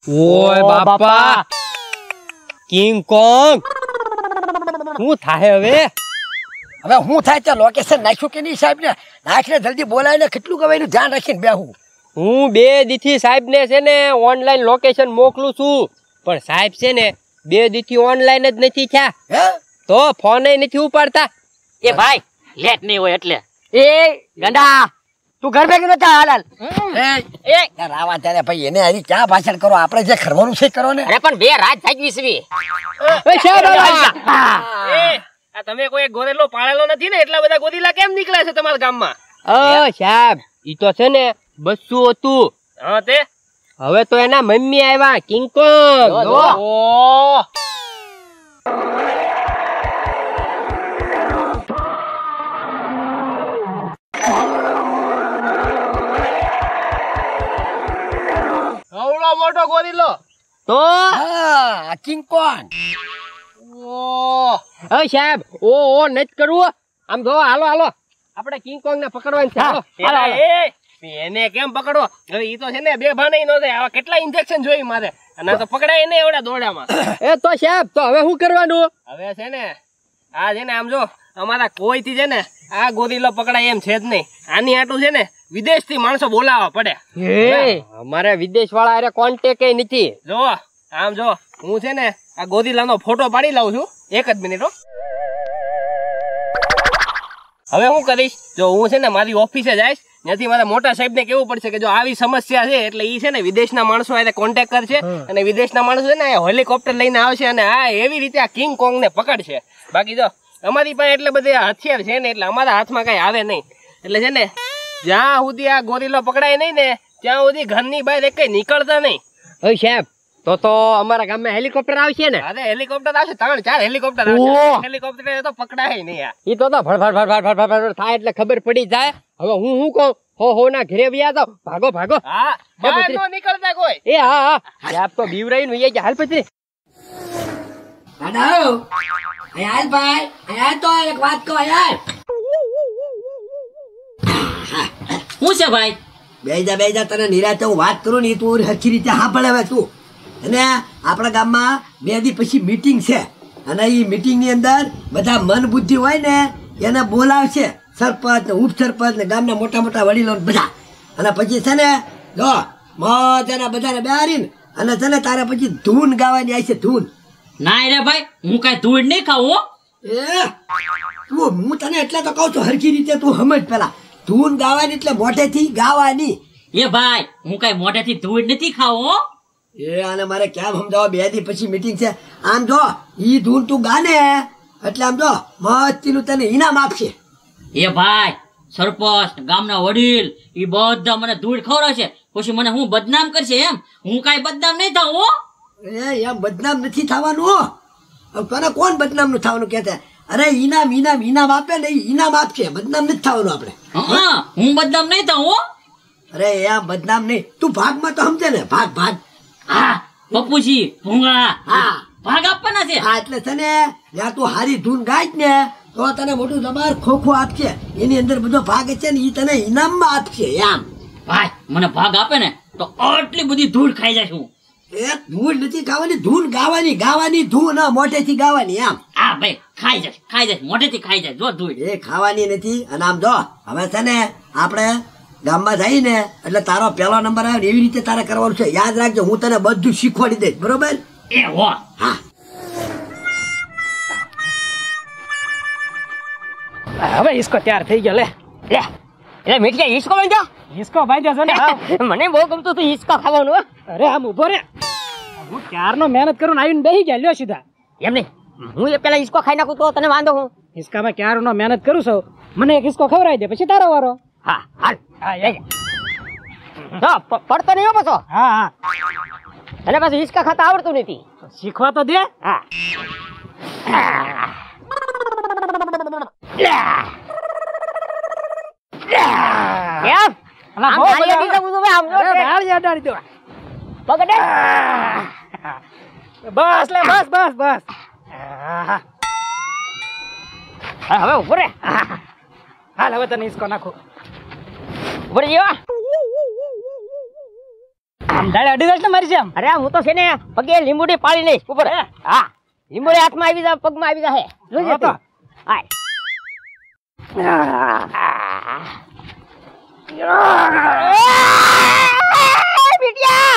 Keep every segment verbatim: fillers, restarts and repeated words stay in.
ઓય બાપા king Kong શું થાય હવે હવે હું થાય તો લોકેશન નાખ્યું કે નહીં સાહેબ ને નાખીને જલ્દી બોલાવીને કેટલું કવાય એનું ધ્યાન રાખીને બેહું હું બે દીથી સાહેબ ને છે ને ઓનલાઈન લોકેશન મોકલું છું પણ સાહેબ છે ને બે દીથી ઓનલાઈન જ નથી થયા હે તો ફોન નથી ઉપાડતા એ ભાઈ લેટ નહીં હોય એટલે એ ગંડા તું ઘર ભેગી નતા હાલ એ એ રાવા ત્યારે ભાઈ એને આની ક્યાં ભાષણ કરો આપણે જે કરવાનું છે કરો ને અરે પણ બે રાત થઈ ગઈ છે એ સાહેબ એ આ તમે કોઈ ગોરેલો પાળેલો નથી ને એટલા બધા ગોરીલા કેમ નીકળ્યા છે તમારા ગામમાં? ઓ સાહેબ ઈ તો છે ને બસ્સું હતું. હા તે હવે તો એના મમ્મી આવ્યા કિંગ કોંગ. ઓ આવડો મોટો ગોરીલો તો હા કિંગ કોંગ ઓ હવે સાહેબ ઓ ઓ નથી કરવું આમ જો હાલો હાલો આપણે કિંગ કોંગ ને પકડવાનું છે હાલો પેલા એ એને કેમ પકડો? હવે ઈ તો છે ને બે ભાને નો થાય. આવા કેટલા ઇન્જેક્શન જોઈ મારે અને તો પકડાય ને એવડા દોડામાં. એ તો સાહેબ તો હવે શું કરવાનું? હવે છે ને આ છે ને આમ જો અમારા કોઈ થી છે ને આ ગોરીલો પકડાય એમ છે જ નહીં. આની આટલું છે ને વિદેશ થી માણસો બોલાવવા પડે. હે અમારે વિદેશ વાળા અરે કોન્ટેક્ટ નથી. જો આમ જો હું છે ને આ ગોરીલાનો ફોટો પાડી લાવું છું. એક જ મિનિટ હો. હવે હું કરીશ જો હું છે ને મારી ઓફિસે જઈશ ત્યાંથી મારા મોટા સાહેબ ને કેવું પડશે કે જો આવી સમસ્યા છે એટલે ઈ છે ને વિદેશના માણસો આને કોન્ટેક્ટ કરશે અને વિદેશના માણસો છે ને હેલિકોપ્ટર લઈને આવશે અને આ એવી રીતે આ કિંગ કોંગ ને પકડશે. બાકી જો અમારી પાસે એટલે બધે હથિયાર છે ને એટલે અમારા હાથમાં કઈ આવે નહીં. એટલે છે ને જ્યાં સુધી આ ગોરીલો પકડાય નહીં ને ત્યાં સુધી ઘરની બહાર એક કઈ નીકળતા નહીં. હવે સાહેબ તો તો અમારા ગામમાં હેલિકોપ્ટર આવશે ને? અરે હેલિકોપ્ટર આવશે, ત્રણ ચાર હેલિકોપ્ટર આવશે. હેલિકોપ્ટર તો પકડાય નહીં. આ ઈ તો તો ભડ ભડ ભડ ભડ ભડ ભડ થાય એટલે ખબર પડી જાય. હવે હું હું કહું હો હો ના ઘરે વ્યા જાવ ભાગો ભાગો. હા બહાર નો નીકળતા કોઈ. એ હા હા સાહેબ તો બીવરાઈ ને વયા ગયા. હાલ પછી દાદા હાલ ભાઈ હાલ તો એક વાત કહો યાર. શું છે ભાઈ? બેજા બેજા તને નિરાતે હું વાત કરું ને તું હરખી રીતે હા પડે હવે તું. અને આપણા ગામમાં બે દી પછી મીટિંગ છે અને એ મીટિંગ ની અંદર બધા મન બુદ્ધિ હોય ને એને બોલાવશે સરપંચ ને ઉપસરપંચ ને ગામના મોટા મોટા વડીલો બધા. અને પછી છે ને જો મજાના બધાને બેહારીને અને છે ને તારે પછી ધૂન ગાવાની આવી છે ધૂન. ના રે ભાઈ હું કઈ ધૂળ નહીં ખાવું. એ તું હું તને એટલે તો કહું છું હરખી રીતે તું સમજ પેલા ધૂન ગાવાની એટલે મોઢેથી ગાવાની. એ ભાઈ હું કઈ મોઢેથી ધૂળ નથી ખાવું. એ આને મારે ક્યાં સમજાવો બે દી પછી મીટિંગ છે. આમ જો ઈ ધૂન તું ગાને એટલે આમ જો મસ્તીનું તને ઇનામ આપશે. એ ભાઈ સરપંચ ગામના વડીલ ઈ બધા મને ધૂળ ખવડાવશે પછી મને હું બદનામ કરશે એમ. હું કઈ બદનામ નહીં થાઉં. એ એમ બદનામ નથી થવાનું. તને કોણ બદનામ નું થવાનું કહેતા? અરે ઇનામ ઇનામ ઇનામ આપે ને ઇનામ આપશે બદનામ નથી થવાનું આપણે. હા હું બદનામ નહીં થાઉં. અરે એમ બદનામ નહીં તું ભાગમાં તો સમજે ને ભાગ ભાગ. હા પપ્પુજી ભૂંગળા હા ભાગ આપવાના છે. હા એટલે તને જ્યાં તું હારી ધૂન ગાય ને તો તને મોટું જબર ખોખો આપશે એની અંદર બધો ભાગ છે ને ઈ તને ઇનામમાં આપશે એમ. ભાઈ મને ભાગ આપે ને તો આટલી બધી ધૂળ ખાઈ જાય છું. એ ધૂળ નથી ખાવાની ધૂન ગાવાની ગાવાની ધૂન મોઢેથી ગાવાની એમ. હા ભાઈ ખાઈ જાય ખાઈ જાય મોઢેથી ખાઈ જાય જો ધૂળ. એ ખાવાની નથી. અને આમ જો હવે છે ને આપણે ગામમાં જઈ ને એટલે તારો પહેલો નંબર આવે એવી રીતે તારે કરવાનું છે. યાદ રાખજો હું તને બધું શીખવાડી દઈશ બરોબર? એ હો હા હવે ઈસકો તૈયાર થઈ ગયો. લે લે એટલે મીઠિયા હિસકો બાંધ્યો. ઈસકો ભાઈ છે ને મને બહુ ગમતું હતું હિસકો ખાવાનું. હો. અરે આમ ઉભો રે હું ક્યારનો મહેનત કરું આવીને બેસી ગયા લ્યો સીધા. એમ નહીં હું એ પેલા હિસકો ખાઈ નાખું તો તને વાંધો હું. હિસકામાં ક્યારનો મહેનત કરું છું મને એક હિસકો ખવડાવી દે પછી તારો વારો. હા હાલ હા એ હા પડતો નહીં હો પાછો. હા હા અને પાછું હિસકા ખાતા આવડતું નથી. શીખવા તો દે. હા કેમ અલા બહુ આમ યાદ દીધું બધું આમ અરે ડાળ યાદ ડાળી દો. પકડે બસ લે બસ બસ બસ હા હવે ઉભો રે. હાલ હવે તને હિસકો નાખું. ઉભો રે જેવા આમ ડાળે અડી જશે ને મારી છે આમ. અરે હું તો છે ને પગે લીંબુડી પાડી લઈશ ઉપર. હા લીંબુડી હાથમાં આવી જાય પગમાં આવી જાય જોજે તો. હાય બીટિયા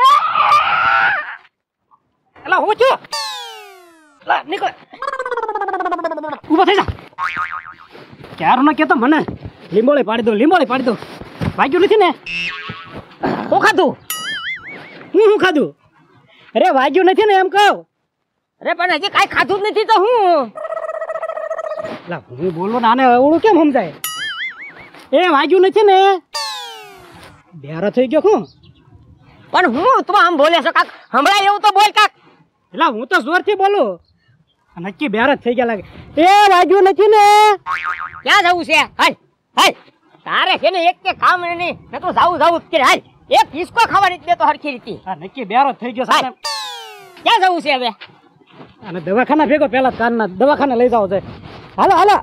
એલા હું છું લા નીકળ ઊભો થઈ જા ક્યારનો કેતો મને લીંબોળી પાડી દો લીંબોળી પાડી દો વાગ્યું નથી ને હું ખાધું હું હું ખાધું અરે વાગ્યું નથી ને એમ કહું અરે પણ હજી કાંઈ ખાધું જ નથી તો હું લા હું બોલો ને આને અવળું કેમ સમજાય એ વાગ્યું નથી ને બેરો થઈ ગયો હું પણ હું તું આમ બોલે છો કાક હમણાં એવું તો બોલ કાક. એટલે હું તો જોરથી બોલું નક્કી બેરો થઈ ગયા લાગે એ વાગ્યું નથી ને ક્યાં જવું છે હાલ હાલ તારે છે ને એક કે કામ નહીં ને તો જાવું જાવું જ કે હાલ એક હિસકો ખાવાની જ દેતો હરખી રીતે. આ નક્કી બેરો થઈ ગયો સાહેબ ક્યાં જવું છે હવે અને દવાખાના ભેગો પેલા કાનના દવાખાને લઈ જાવ છે હાલો હાલો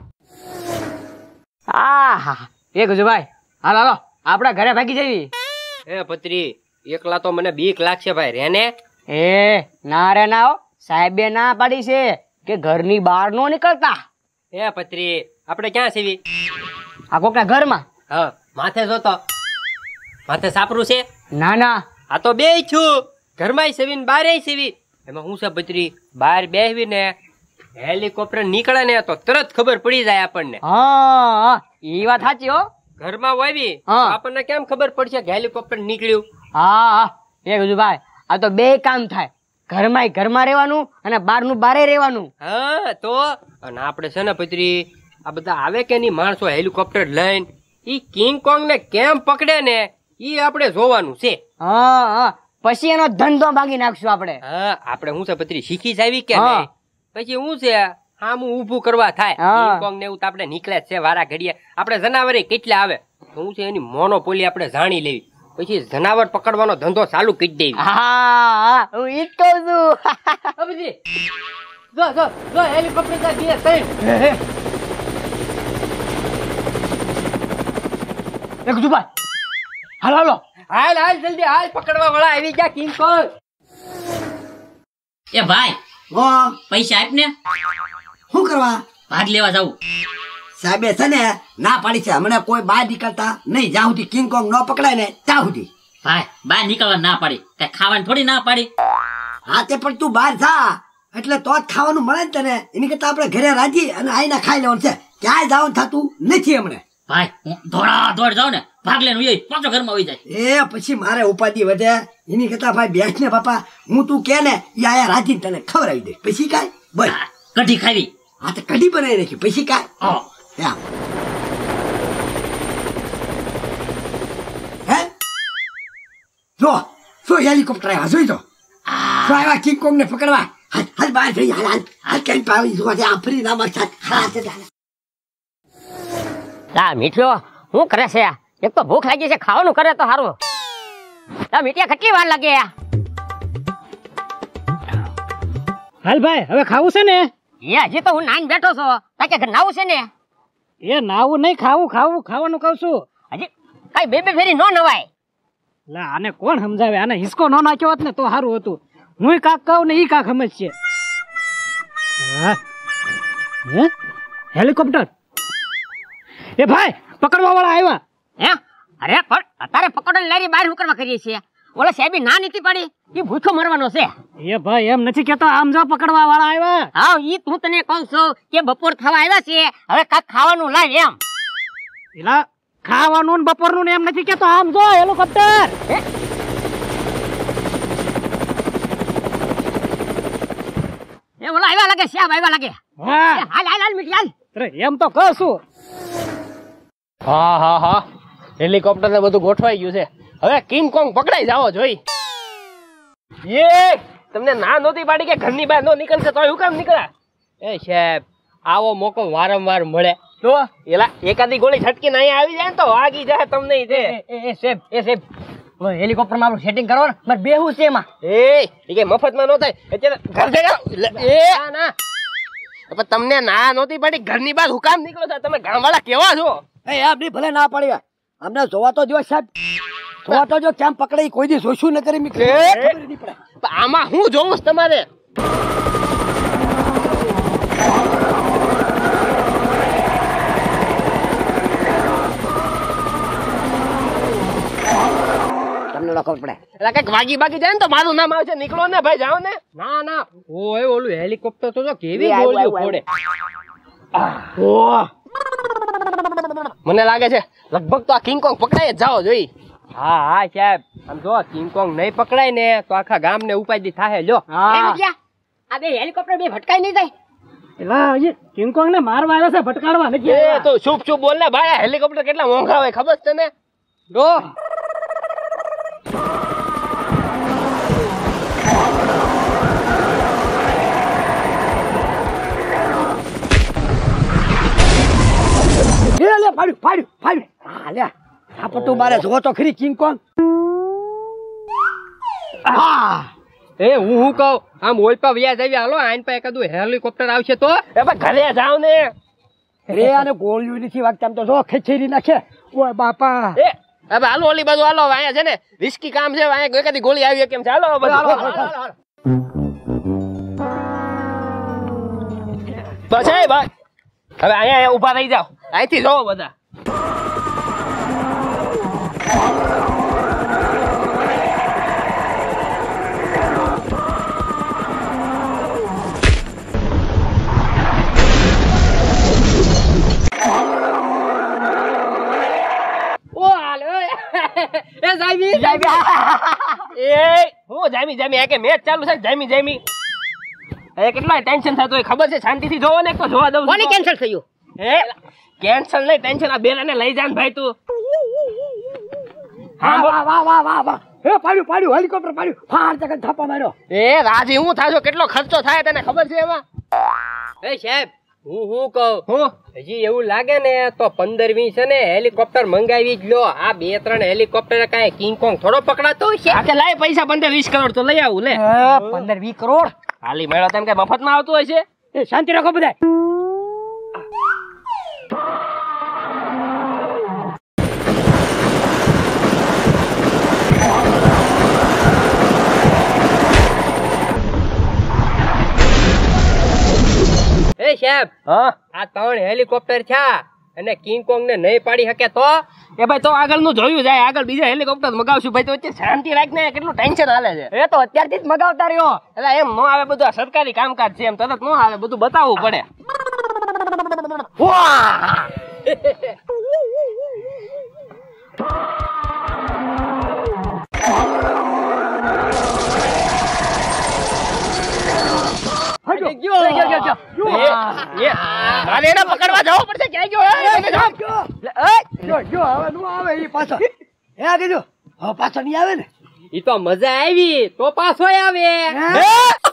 હા હા એ ગુજુભાઈ હાલો હાલો આપણા ઘરે ભાગી જવી. એ પત્રી એકલા તો મને બીક લાગશે ભાઈ રેને. એ ના રે ના હો સાહેબે ના પાડી છે કે ઘરની બહાર નો નીકળતા. એ પત્રી આપણે ક્યાં સીવી? આ કોકના ઘરમાં. હા માથે જોતો માથે સાપરું છે. ના ના આ તો બે છું ઘરમાં સીવી ને બારે સીવી. એમાં હું છે પત્રી બહાર બેહવી ને હેલિકોપ્ટર નીકળે ને તો તરત ખબર પડી જાય આપણને. હા એ વાત સાચી હો. ઘરમાં વાવી હા. આપણને કેમ ખબર પડશે કે હેલિકોપ્ટર નીકળ્યું? હા હા એ ગુજુભાઈ આ તો બે કામ થાય ઘરમાં ઘરમાં રહેવાનું અને બહારનું બારે રહેવાનું. હા તો અને આપણે છે ને પત્રી આ બધા આવે કે નહીં માણસો હેલિકોપ્ટર લઈને ઈ કિંગ કોંગ ને કેમ પકડે ને ઈ આપણે જોવાનું છે. હા હા પછી એનો ધંધો ભાગી નાખશું આપણે. હા આપણે હું છે પત્રી શીખી જાવી કે હા. નહીં પછી હું છે હામું ઊભું કરવા થાય. હા. કિંગ કોંગ ને એવું તો આપણે નીકળે જ છે વારા ઘડીએ. આપણે જનાવરે કેટલા આવે તો હું છે એની મોનોપોલી આપણે જાણી લેવી પછી જનાવર પકડવાનો ધંધો ચાલુ કરી દેવી. હા હા હું ઈ જ કહું છું. અબજી જો જો જો હેલિકોપ્ટર જા બે ત્રણ. એ ગુજુભાઈ હાલો હાલો હાલ હાલ જલ્દી હાલ પકડવા વાળા આવી ગયા કિંગ કોંગ. એ ભાઈ ઓ પૈસા આપ ને શું કરવા ભાગ લેવા જાવું. સાહેબે છે ને ના પાડી છે હમણાં કોઈ બહાર નીકળતા નહીં જ્યાં સુધી કિંગ કોંગ ન પકડાય ને ત્યાં સુધી. ભાઈ બહાર નીકળવા ના પાડી કઈ ખાવાની થોડી ના પાડી. હા તે પણ તું બહાર જા એટલે તો જ ખાવાનું મળે ને તને એની કરતા આપણે ઘરે રાજી અને આઈને ખાઈ લેવાનું છે ક્યાંય જવાનું થતું નથી હમણે. ભાઈ હું દોડા દોડ જાઉં ને ભાગ લઈને ઉઈ પાછો ઘરમાં આવી જાય. એ પછી મારે ઉપાધિ વધે એની કરતા ભાઈ બેસ ને બાપા હું તું કે ને એ આયા રાજી તને ખવડાવી દે પછી કાંઈ બોલ. હા, કઢી ખાવી. હા તો કઢી બનાવી નાખી પછી કાંઈ હા. એમ. હે જો શું હેલિકોપ્ટર આવ્યા જોઈ તો શું આવ્યા કિંગ કોંગ ને પકડવા. હાલ હાલ બહાર જઈ હાલ હાલ હાલ કઈ પાવી જોવા દે આફરી ના માર સાથ હા તે હાલ. લા મીઠ્યો શું કરે છે એક તો ભૂખ લાગી છે ખાવાનું કરે તો સારું. લા મીઠિયા કેટલી વાર લાગે હાલ ભાઈ હવે ખાવું છે ને એ હજી તો હું નાઈન બેઠો છો તાકે નાવું છે ને એ નાવું નહીં ખાવું ખાવું ખાવાનું કહું છું. હજી કઈ બે બે ફેરી નો નવાય. લા આને કોણ સમજાવે આને હિસકો ન નાખ્યો હોત ને તો સારું હતું. હું કાક કહું ને ઈ કાક સમજશે. હા હે હેલિકોપ્ટર એ ભાઈ પકડવા વાળા આવ્યા. હે અરે પણ અત્યારે પકડો લારી બહાર હું કરવા કરીએ છીએ ઓલા સાહેબી ના નીતિ પાડી એ ભૂખો મરવાનો છે. એ ભાઈ એમ નથી કેતો આમ જો પકડવા વાળા આવ્યા. હા ઈ હું તને કહું છું કે બપોર થવા આવ્યા છે હવે કાક ખાવાનું લાવ એમ. એલા ખાવાનું ને બપોરનું ને એમ નથી કેતો આમ જો હેલિકોપ્ટર. એ ઓલા આવ્યા લાગે સાહેબ આવ્યા લાગે. હા એ હાલ હાલ હાલ મીઠી હાલ. અરે એમ તો કહું છું. હા હા હા હેલિકોપ્ટર ને બધું ગોઠવાઈ ગયું છે હવે કિંગ કોંગ પકડાઈ જાવો જોઈ. એ તમને ના નહોતી પાડી કે ઘરની બહાર નો નીકળશે તો હું કામ નીકળ્યા? એ સાહેબ આવો મોકો વારંવાર મળે તો એલા એકાદી ગોળી છટકીને અહીંયા આવી જાય ને તો વાગી જાય તમને ઈ દે. એ સાહેબ એ સાહેબ હેલિકોપ્ટર માં આપણું સેટિંગ કરો ને મારે બેહું છે એમાં. એ ઈ કે મફતમાં નો થાય અત્યારે ઘર જગ્યા એ ના ના પણ તમને ના નહોતી પાડી ઘરની બહાર હું કામ નીકળો છો તમે ગામવાળા કેવા છો? એ આપની ભલે ના પાડી અમને જોવા તો જો સાહેબ. તો તો જો કેમ પકડાઈ કોઈ દી જોશું ન કરી મી ખબર નહીં પડે. પણ આમાં હું જોઉં છું તમારે તમને ન ખબર પડે. એટલે કઈક વાગી બાગી જાય ને તો મારું નામ આવશે નીકળો ને ભાઈ જાઓ ને ના ના ઓય ઓલું હેલિકોપ્ટર તો જો કેવી એ આવ્યું, ગોળીઓ આવ્યું, ફોડે. ઓહ મને લાગે છે લગભગ તો આ કિંગ કોંગ પકડાય જ જાઓ જોઈ હા હા સાહેબ આમ જો કિંગકોંગ નહીં પકડાય ને તો આખા ગામ ને ઉપાધિ થાય લ્યો. આ બે હેલિકોપ્ટર બે ભટકાઈ નહીં જાય. એલા એ કિંગકોંગ ને મારવા આવ્યા છે, ભટકાડવા નથી એ આવ્યા. તો શુભ શુભ બોલ ને ભાઈ હેલિકોપ્ટર કેટલા મોંઘા હોય ખબર છે તને જો એ લે પાડ્યું પાડ્યું પાડ્યું. હા લે આ પટુ મારે જો તો ખરી કિંગ કોંગ. હા એ હું હું કહું આમ ઓલપા વ્યાજ આવી હાલો આઈન પા એકાદું હેલિકોપ્ટર આવશે તો એ ભાઈ ઘરે જાઓ ને રે આને ગોળ્યું નથી વાગતા આમ તો જો ખેચેરી નાખે. ઓય બાપા એ હવે હાલો ઓલી બાજુ હાલો હવે અહીંયા છે ને રિસ્કી કામ છે અહીંયા એકાદી ગોળી આવી કેમ ચાલો હાલો, બધું હાલો, બસ એ ભાઈ હવે અહીંયા ઊભા રહી જાઓ અહીંથી જોવો બધા એ સાહેબી એ હું જામી જામી આ કે મેચ ચાલુ છે જામી જામી એ કેટલો ટેન્શન થતો હોય ખબર છે શાંતિથી જોવો ને એક તો જોવા દઉં કોની કેન્સલ થયું? હે કેન્સલ નહીં ટેન્શન આ બેલાને લઈ જા ને ભાઈ તું વાહ વાહ વાહ વાહ વાહ વાહ. એ પાડ્યું પાડ્યું હેલિકોપ્ટર પાડ્યું ફાર તક થાપા માર્યો. એ રાજી હું થાશો કેટલો ખર્ચો થાય તને ખબર છે એમાં એ સાહેબ હું હું કહું હું હજી એવું લાગે ને તો પંદર વીસ છે ને હેલિકોપ્ટર મંગાવી જ લો. આ બે ત્રણ હેલિકોપ્ટર કાંઈ કિંગકોંગ થોડો પકડાતો છે. આ કે લાય પૈસા પંદર વીસ કરોડ તો લઈ આવું લે પંદર વીસ કરોડ. હાલી મેળો તેમ કે મફતમાં આવતું હોય છે એ શાંતિ રાખો બધા. એ સાહેબ હા આ ત્રણ હેલિકોપ્ટર છે અને કિંગકોંગ ને નહીં પાડી શકે તો એ ભાઈ તો આગળ નું જોયું જાય આગળ બીજા હેલિકોપ્ટર મગાવશું ભાઈ તો વચ્ચે શાંતિ રાખ ને કેટલું ટેન્શન હાલે છે એ તો અત્યારથી જ મગાવતા રહ્યો. એટલે એમ નો આવે બધું આ સરકારી કામકાજ છે એમ તરત નો આવે બધું બતાવવું પડે વાહ ગયો ગયો ગયો એ, એ, મારે એને પકડવા જવું પડશે ક્યાં ગયો એ, એને જાઓ. જો જો હવે નું આવે ઈ પાછો. હે આ કીધું હવે પાછો નહીં આવે ને. ઈ તો મજા આવી તો પાછો આવે હે?